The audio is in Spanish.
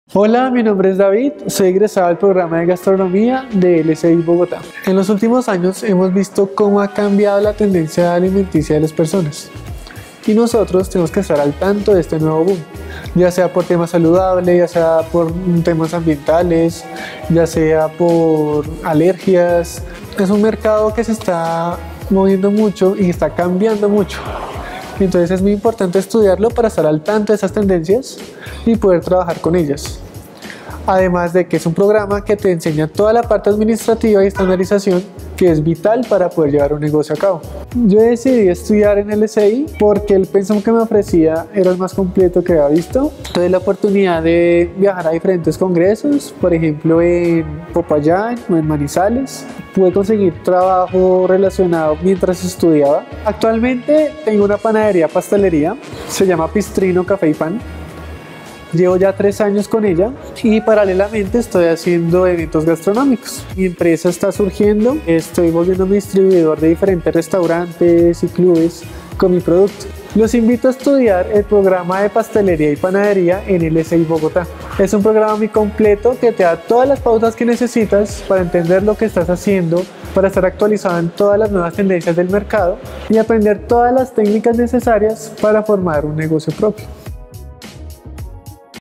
Hola, mi nombre es David, soy egresado del programa de gastronomía de LSI Bogotá. En los últimos años hemos visto cómo ha cambiado la tendencia alimenticia de las personas y nosotros tenemos que estar al tanto de este nuevo boom, ya sea por temas saludables, ya sea por temas ambientales, ya sea por alergias. Es un mercado que se está moviendo mucho y está cambiando mucho. Entonces es muy importante estudiarlo para estar al tanto de esas tendencias y poder trabajar con ellas. Además de que es un programa que te enseña toda la parte administrativa y estandarización que es vital para poder llevar un negocio a cabo. Yo decidí estudiar en el LSI porque el pensum que me ofrecía era el más completo que había visto. Tuve la oportunidad de viajar a diferentes congresos, por ejemplo en Popayán o en Manizales. Pude conseguir trabajo relacionado mientras estudiaba. Actualmente tengo una panadería pastelería, se llama Pistrino Café y Pan. Llevo ya 3 años con ella y paralelamente estoy haciendo eventos gastronómicos. Mi empresa está surgiendo, estoy volviéndome distribuidor de diferentes restaurantes y clubes con mi producto. Los invito a estudiar el programa de pastelería y panadería en LSI Bogotá. Es un programa muy completo que te da todas las pautas que necesitas para entender lo que estás haciendo, para estar actualizado en todas las nuevas tendencias del mercado y aprender todas las técnicas necesarias para formar un negocio propio.